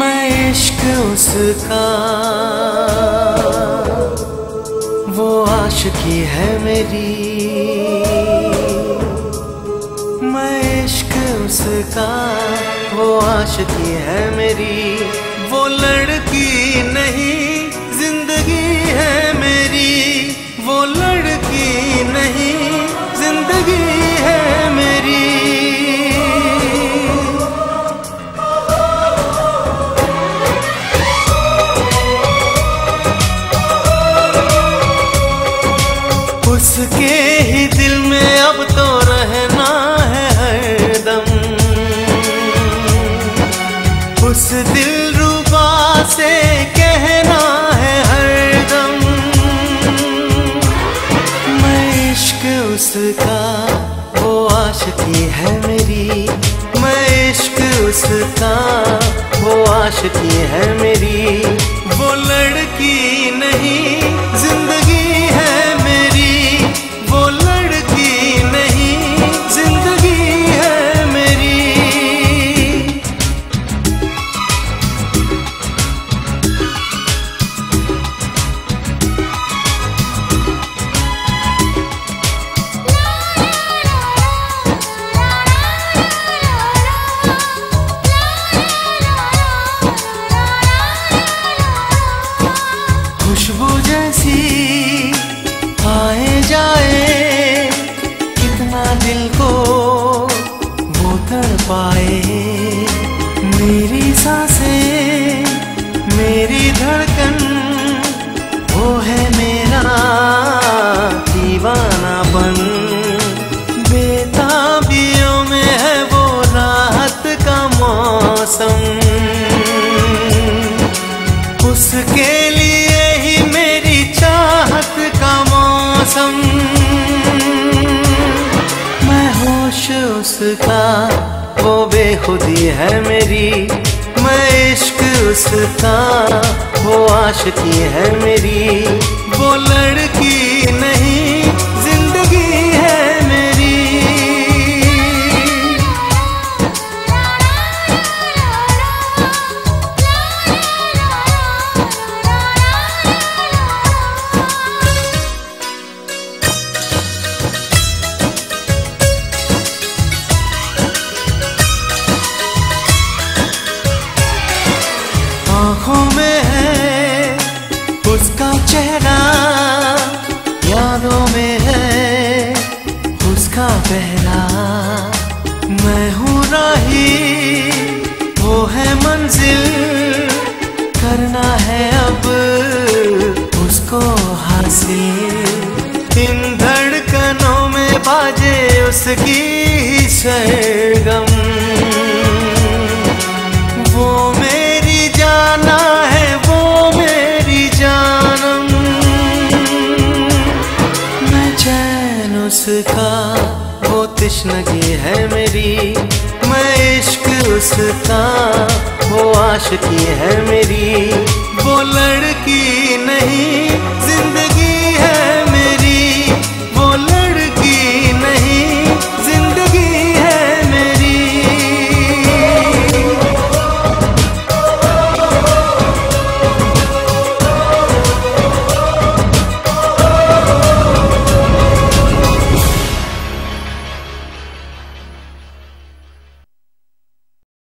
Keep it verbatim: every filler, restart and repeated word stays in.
मैं इश्क उसका, वो आशिकी है मेरी। मैं इश्क उसका, वो आशिकी है मेरी। वो लड़की नहीं जिंदगी है मेरी। वो लड़की नहीं जिंदगी है मेरी। उसके ही दिल में अब तो रहना है हरदम। उस दिलरुबा से कहना है हरदम। मैं इश्क उसका, वो आशिकी है मेरी। मैं इश्क उसका, वो आशिकी है मेरी। वो लड़की नहीं जिंदगी है मेरी। वो लड़की नहीं जिंदगी है मेरी। खुशबू जैसी आए जाए, कितना दिल को वो तड़पाए। मेरी सांसें, मेरी धड़कन, वो है मेरा दीवानापन। बेताबियों में है वो राहत का मौसम। उसके लिए ही मेरी चाहत का मौसम। मैं होश उसका, वो बेखुदी है मेरी। मैं इश्क उसका, वो आशिकी है मेरी। वो लड़की नहीं जिंदगी है मेरी। आँखों में है उसका चेहरा, यादों में है उसका पहरा। मैं हूँ राही, वो है मंजिल। करना है अब उसको हासिल। इन धड़कनों में बाजे उसकी ही सरगम। वो मेरी जाना है, वो मेरी जानम। मैं चैन उसका, वो तश्नगी है मेरी। मैं इश्क उसका, वो आशिकी है मेरी। वो लड़की नहीं जिंदगी